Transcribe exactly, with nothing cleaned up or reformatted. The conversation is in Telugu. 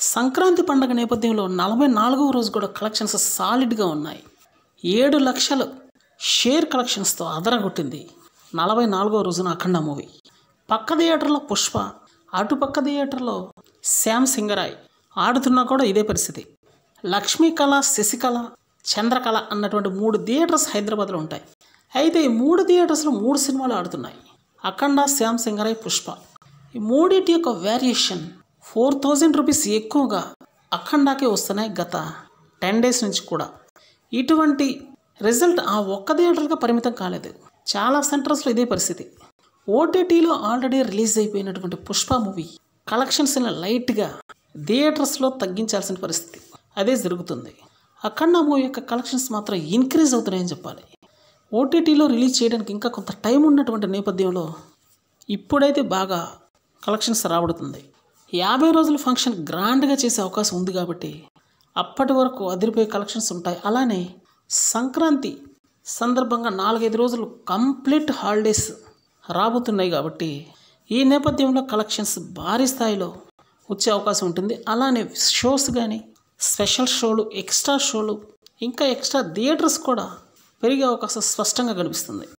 సంక్రాంతి పండుగ నేపథ్యంలో నలభై నాలుగవ రోజు కూడా కలెక్షన్స్ సాలిడ్గా ఉన్నాయి. ఏడు లక్షలు షేర్ కలెక్షన్స్తో అదరగొట్టింది నలభై నాలుగవ రోజున అఖండ మూవీ. పక్క థియేటర్లో పుష్ప, అటుపక్క థియేటర్లో శ్యామ్ సింగరాయ్ ఆడుతున్నా కూడా ఇదే పరిస్థితి. లక్ష్మీకళ, శశికళ, చంద్రకళ అన్నటువంటి మూడు థియేటర్స్ హైదరాబాద్లో ఉంటాయి. అయితే ఈ మూడు థియేటర్స్లో మూడు సినిమాలు ఆడుతున్నాయి. అఖండ, శ్యామ్ సింగరాయ్, పుష్ప. ఈ మూడింటి యొక్క వేరియేషన్ ఫోర్ థౌజండ్ రూపీస్ ఎక్కువగా అఖండాకే వస్తున్నాయి గత టెన్ డేస్ నుంచి కూడా. ఇటువంటి రిజల్ట్ ఆ ఒక్క థియేటర్గా పరిమితం కాలేదు, చాలా సెంటర్స్లో ఇదే పరిస్థితి. ఓటీటీలో ఆల్రెడీ రిలీజ్ అయిపోయినటువంటి పుష్ప మూవీ కలెక్షన్స్ని లైట్గా థియేటర్స్లో తగ్గించాల్సిన పరిస్థితి, అదే జరుగుతుంది. అఖండ మూవీ యొక్క కలెక్షన్స్ మాత్రం ఇంక్రీజ్ అవుతున్నాయని చెప్పాలి. ఓటీటీలో రిలీజ్ చేయడానికి ఇంకా కొంత టైం ఉన్నటువంటి నేపథ్యంలో ఇప్పుడైతే బాగా కలెక్షన్స్ రాబడుతుంది. యాభై రోజుల ఫంక్షన్ గ్రాండ్గా చేసే అవకాశం ఉంది కాబట్టి అప్పటి వరకు అదిరిపోయే కలెక్షన్స్ ఉంటాయి. అలానే సంక్రాంతి సందర్భంగా నాలుగైదు రోజులు కంప్లీట్ హాలిడేస్ రాబోతున్నాయి కాబట్టి ఈ నేపథ్యంలో కలెక్షన్స్ భారీ స్థాయిలో వచ్చే అవకాశం ఉంటుంది. అలానే షోస్ కానీ, స్పెషల్ షోలు, ఎక్స్ట్రా షోలు, ఇంకా ఎక్స్ట్రా థియేటర్స్ కూడా పెరిగే అవకాశం స్పష్టంగా కనిపిస్తుంది.